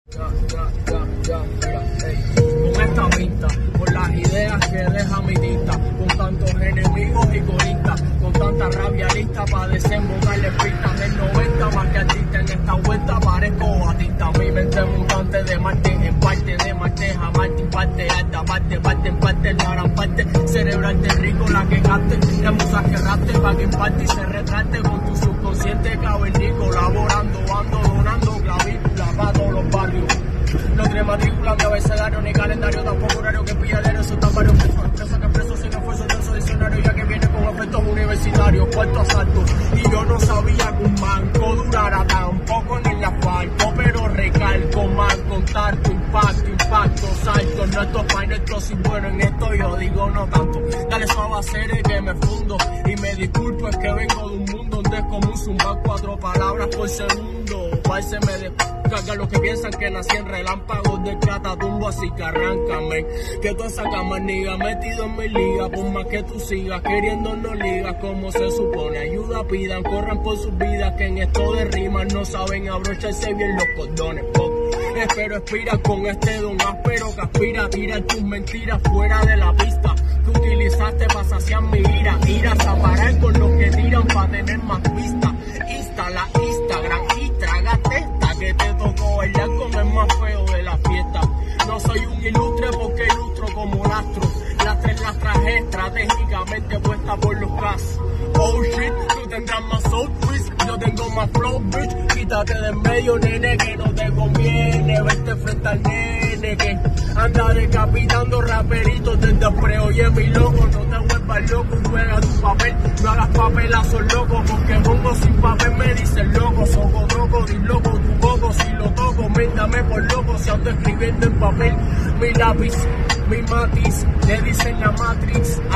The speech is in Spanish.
Con esta pinta, con las ideas que deja mi tinta, con tantos enemigos y coristas, con tanta rabia lista para desembocarle pistas del 90 más que artista en esta vuelta parezco batista. Mi mente mutante de Marte en parte de Marte, jamás parte alta, parte en parte, la gran parte cerebral de rico, la que cante, la musa que rapte, pa' que imparte y se retrate con tu subconsciente cavernícola, laborando, ando, donando clavícula para todos los barrios. No tiene matrícula, ni abecedario, ni calendario, tampoco horario que pilla de eso, tan varios presos, empresas que preso sin esfuerzo de su diccionario, ya que viene con efectos universitarios, cuarto asalto, y yo no sabía que un manco durara tampoco en el asfalto, pero recalco más, contar tu impacto, salto, no esto es fine, esto sí bueno, en esto yo digo no tanto, dale suave a hacer que me fundo, y me disculpo, es que vengo de un mundo donde es como un zumbar 4 palabras por segundo, parece me descarga los que piensan que nací en relámpagos de catatumbo, así que arráncame, que toda esa camarniga metido en mi liga, por más que tú sigas queriendo no ligas como se supone, ayuda pidan, corran por sus vidas, que en esto de rimas no saben abrocharse bien los cordones, espero expiras con este don áspero que aspira, tira tus mentiras fuera de la pista, que utilizaste para saciar mi ira, iras a parar con los que tiran para tener más pistas, instala Instagram y trágate esta, que te tocó bailar con el más feo de la fiesta. No soy un ilustre porque ilustro como lastro. Las tres las traje estratégicamente puestas por los cas. Oh shit, tú tendrás más soul twist, yo tengo más flow bitch. Quítate de en medio, nene, que no te conviene verte frente al nene que anda decapitando raperitos desde pre. Oye mi loco, no te vuelvas loco, juega tu papel, no hagas papelazos locos, porque pongo sin papel me dicen loco, soco, troco, di loco, tu coco, si lo toco, méndame por loco, si ando escribiendo en papel, mi lápiz, mi matiz, le dicen la Matrix,